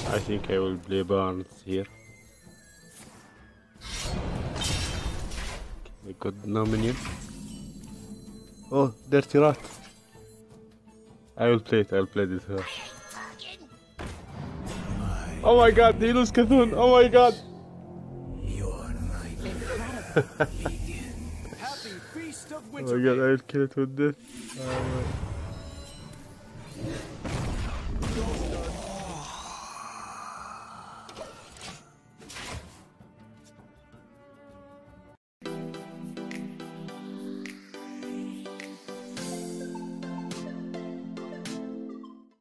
I think I will play Barnes here. I got no minion. Oh, dirty rat. I will play it, I'll play this here. Oh my god, he lose Cthulhu. Oh my god. Oh my god, I will kill it with this.